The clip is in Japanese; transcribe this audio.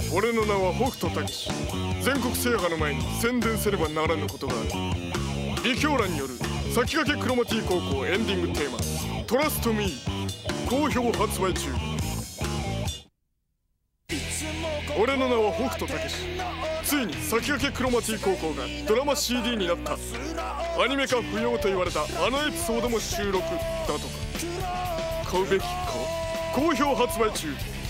俺の名は北斗武史。全国制覇の前に宣伝せねばならぬことがある。李狂乱による先駆けクロマティ高校エンディングテーマ「トラストミー」好評発売中。俺の名は北斗武史。ついに先駆けクロマティ高校がドラマ CD になった。アニメ化不要と言われたあのエピソードも収録だとか。買うべきか。好評発売中。